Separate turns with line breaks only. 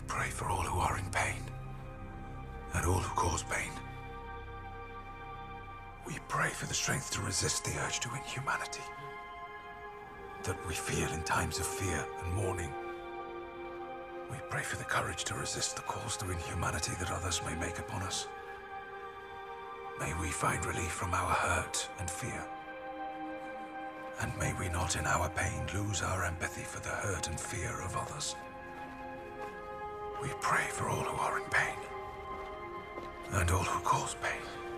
pray for all who are in pain, and all who cause pain. We pray for the strength to resist the urge to inhumanity that we feel in times of fear and mourning. We pray for the courage to resist the calls to inhumanity that others may make upon us. May we find relief from our hurt and fear. And may we not in our pain lose our empathy for the hurt and fear of others. We pray for all who are in pain, and all who cause pain.